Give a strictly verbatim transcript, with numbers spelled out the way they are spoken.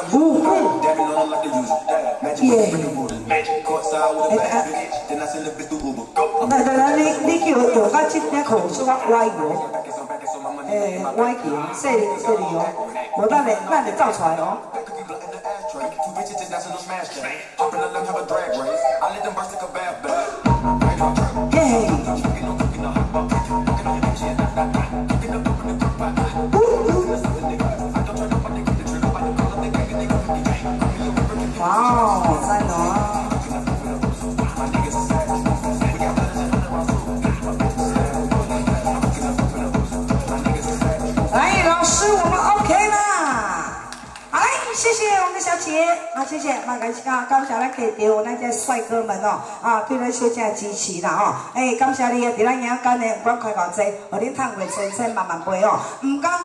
呜呼，耶！来来来，你你叫叫到这点口说我歪哦，诶，歪球，细细哩哦，无咱嘞咱嘞走出来哦。 嘿，哇哦，赞哦！来，老师，我们 OK 啦。好嘞，谢谢我们的小姐，啊，谢谢，那感谢啊，感谢咱客家那些帅哥们哦，啊，对咱小姐支持啦哦，哎，感谢你啊，伫咱影间呢，我开偌济，互恁趁过千千万万倍哦，唔讲。